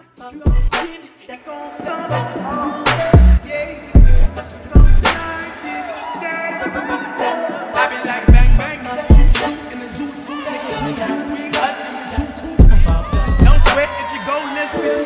I be like bang bang, shoot shoot in the zoo zoo, nigga. You we us, nigga, too cool. No sweat if you go, let's bitch.